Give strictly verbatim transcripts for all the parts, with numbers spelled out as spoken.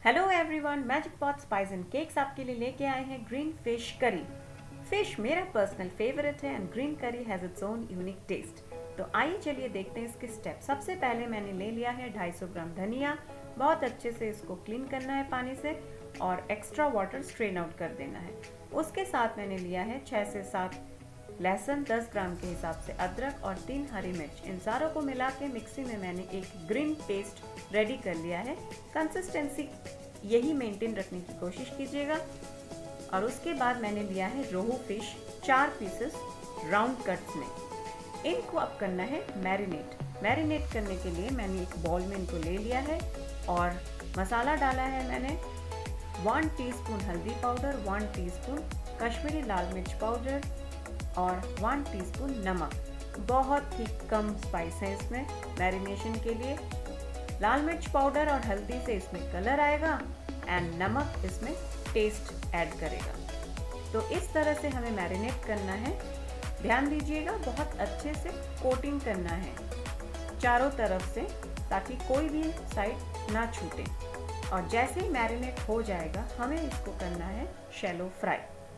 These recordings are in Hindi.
Hello everyone, magic pot spice and cakes आपके लिए लेके आए हैं ग्रीन फिश करी। फिश मेरा पर्सनल फेवरेट है and green curry has its own unique taste. तो आइए चलिए देखते हैं इसके स्टेप। सबसे पहले मैंने ले लिया है दो सौ पचास ग्राम धनिया। बहुत अच्छे से इसको क्लीन करना है पानी से और एक्स्ट्रा वाटर स्ट्रेन आउट कर देना है। उसके साथ मैंने लिया है छः से सात लहसुन, दस ग्राम के हिसाब से अदरक और तीन हरी मिर्च। इन सारों को मिला के मिक्सी में मैंने एक ग्रीन पेस्ट रेडी कर लिया है। कंसिस्टेंसी यही मेंटेन रखने की कोशिश कीजिएगा। और उसके बाद मैंने लिया है रोहू फिश, चार पीसेस राउंड कट्स में। इनको अब करना है मैरिनेट। मैरिनेट करने के लिए मैंने एक बाउल में इनको ले लिया है और मसाला डाला है मैंने वन टीस्पून हल्दी पाउडर, वन टीस्पून कश्मीरी लाल मिर्च पाउडर और वन टीस्पून नमक। बहुत ही कम स्पाइस है इसमें मैरिनेशन के लिए। लाल मिर्च पाउडर और हल्दी से इसमें कलर आएगा एंड नमक इसमें टेस्ट ऐड करेगा। तो इस तरह से हमें मैरिनेट करना है। ध्यान दीजिएगा, बहुत अच्छे से कोटिंग करना है चारों तरफ से ताकि कोई भी साइड ना छूटे। और जैसे ही मैरिनेट हो जाएगा हमें इसको करना है शैलो फ्राई।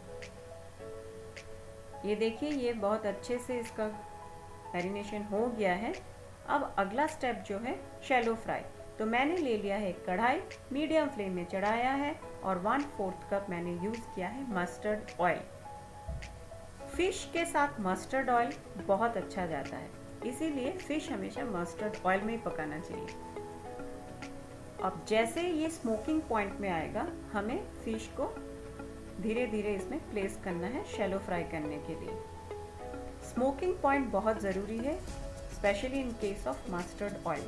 ये देखिए, ये बहुत अच्छे से इसका मैरिनेशन हो गया है। अब अगला स्टेप जो है शैलो फ्राई। तो मैंने ले लिया है एक कढ़ाई, मीडियम फ्लेम में चढ़ाया है और वन फोर्थ कप मैंने यूज़ किया है मस्टर्ड ऑयल। फिश के साथ मस्टर्ड ऑयल बहुत अच्छा जाता है, इसीलिए फिश हमेशा मस्टर्ड ऑयल में ही पकाना चाहिए। अब जैसे ये स्मोकिंग पॉइंट में आएगा हमें फिश को धीरे धीरे इसमें प्लेस करना है शैलो फ्राई करने के लिए। स्मोकिंग पॉइंट बहुत ज़रूरी है, specially in case of mustard oil.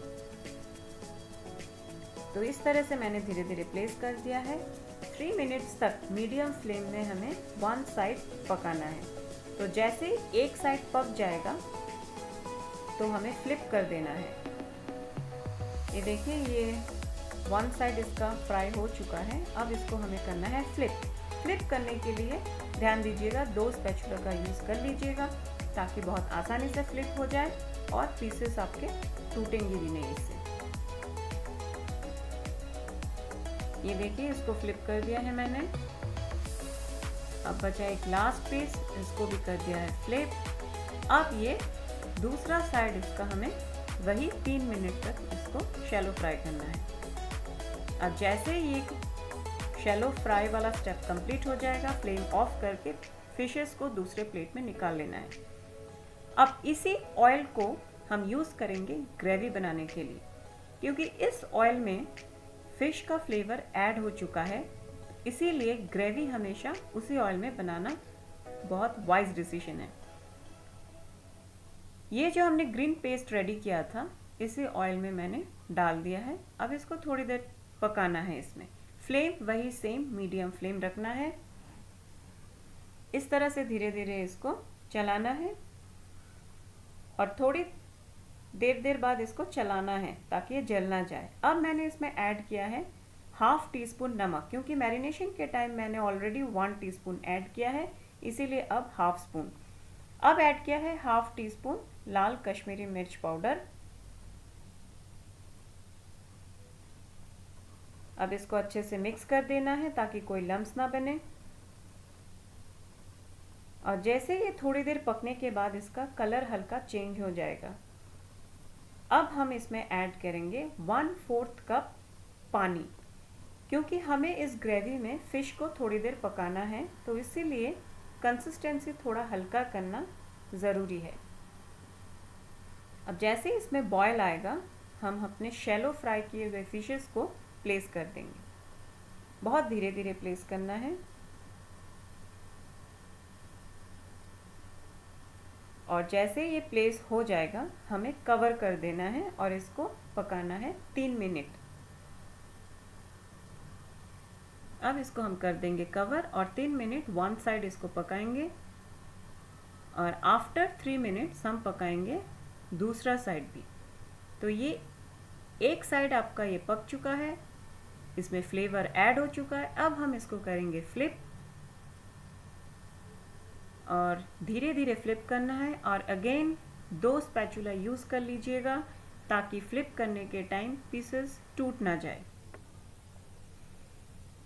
तो इस तरह से मैंने धीरे धीरे प्लेस कर दिया है। थ्री मिनट्स तक मीडियम फ्लेम में हमें वन साइड पकाना है। तो जैसे एक साइड पक जाएगा तो हमें फ्लिप कर देना है। ये देखिए, ये वन साइड इसका फ्राई हो चुका है। अब इसको हमें करना है फ्लिप। फ्लिप करने के लिए ध्यान दीजिएगा, दो स्पैचुला का यूज़ कर लीजिएगा ताकि बहुत आसानी से फ्लिप हो जाए और पीसेस आपके टूटेंगे भी नहीं इससे। ये देखिए, इसको फ्लिप कर दिया है मैंने। अब बचा एक लास्ट पीस, इसको भी कर दिया है फ्लिप। अब ये दूसरा साइड इसका हमें वही तीन मिनट तक इसको शैलो फ्राई करना है। अब जैसे ये शैलो फ्राई वाला स्टेप कंप्लीट हो जाएगा, फ्लेम ऑफ करके फिशेस को दूसरे प्लेट में निकाल लेना है। अब इसी ऑयल को हम यूज़ करेंगे ग्रेवी बनाने के लिए, क्योंकि इस ऑयल में फिश का फ्लेवर ऐड हो चुका है, इसीलिए ग्रेवी हमेशा उसी ऑयल में बनाना बहुत वाइज डिसीजन है। ये जो हमने ग्रीन पेस्ट रेडी किया था इसी ऑयल में मैंने डाल दिया है। अब इसको थोड़ी देर पकाना है। इसमें फ्लेम वही सेम मीडियम फ्लेम रखना है। इस तरह से धीरे धीरे इसको चलाना है और थोड़ी देर देर बाद इसको चलाना है ताकि ये जल ना जाए। अब मैंने इसमें ऐड किया है हाफ टी स्पून नमक, क्योंकि मैरिनेशन के टाइम मैंने ऑलरेडी वन टीस्पून ऐड किया है, इसीलिए अब हाफ स्पून। अब ऐड किया है हाफ टी स्पून लाल कश्मीरी मिर्च पाउडर। अब इसको अच्छे से मिक्स कर देना है ताकि कोई लम्स ना बने। और जैसे ये थोड़ी देर पकने के बाद इसका कलर हल्का चेंज हो जाएगा, अब हम इसमें ऐड करेंगे वन फोर्थ कप पानी, क्योंकि हमें इस ग्रेवी में फ़िश को थोड़ी देर पकाना है, तो इसीलिए कंसिस्टेंसी थोड़ा हल्का करना ज़रूरी है। अब जैसे ही इसमें बॉयल आएगा हम अपने शैलो फ्राई किए हुए फिशेस को प्लेस कर देंगे। बहुत धीरे धीरे प्लेस करना है और जैसे ये प्लेस हो जाएगा हमें कवर कर देना है और इसको पकाना है तीन मिनट। अब इसको हम कर देंगे कवर और तीन मिनट वन साइड इसको पकाएंगे और आफ्टर थ्री मिनट्स हम पकाएंगे दूसरा साइड भी। तो ये एक साइड आपका ये पक चुका है, इसमें फ्लेवर ऐड हो चुका है। अब हम इसको करेंगे फ्लिप और धीरे धीरे फ्लिप करना है और अगेन दो स्पैचुला यूज़ कर लीजिएगा ताकि फ्लिप करने के टाइम पीसेस टूट ना जाए।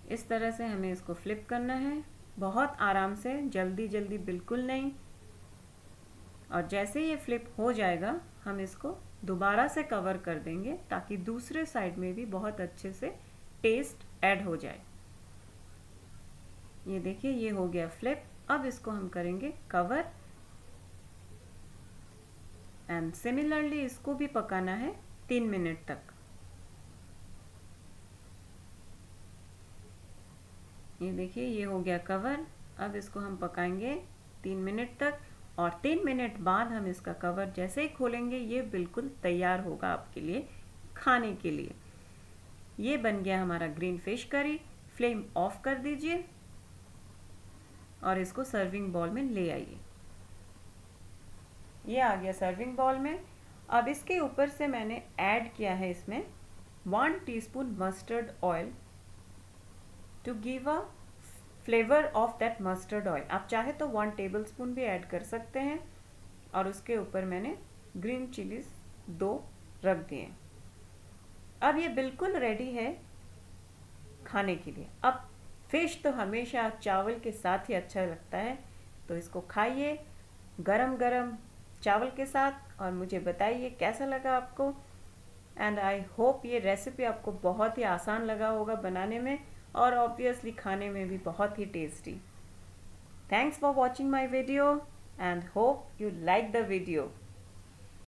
इस तरह से हमें इसको फ्लिप करना है, बहुत आराम से, जल्दी जल्दी बिल्कुल नहीं। और जैसे ये फ्लिप हो जाएगा हम इसको दोबारा से कवर कर देंगे ताकि दूसरे साइड में भी बहुत अच्छे से टेस्ट ऐड हो जाए। ये देखिए ये हो गया फ्लिप। अब इसको हम करेंगे कवर एंड सिमिलरली इसको भी पकाना है तीन मिनट तक। ये देखिए ये हो गया कवर। अब इसको हम पकाएंगे तीन मिनट तक और तीन मिनट बाद हम इसका कवर जैसे ही खोलेंगे ये बिल्कुल तैयार होगा आपके लिए खाने के लिए। ये बन गया हमारा green fish curry. Flame off कर दीजिए और इसको सर्विंग बॉल में ले आइए। ये आ गया सर्विंग बॉल में। अब इसके ऊपर से मैंने ऐड किया है इसमें one teaspoon mustard oil to give a flavour of that mustard oil. आप चाहे तो वन टेबल स्पून भी ऐड कर सकते हैं। और उसके ऊपर मैंने ग्रीन चिलीज दो रख दिए। अब ये बिल्कुल रेडी है खाने के लिए। अब फिश तो हमेशा चावल के साथ ही अच्छा लगता है, तो इसको खाइए गरम गरम चावल के साथ और मुझे बताइए कैसा लगा आपको। एंड आई होप ये रेसिपी आपको बहुत ही आसान लगा होगा बनाने में और ऑब्वियसली खाने में भी बहुत ही tasty. Thanks for watching my video and hope you like the video.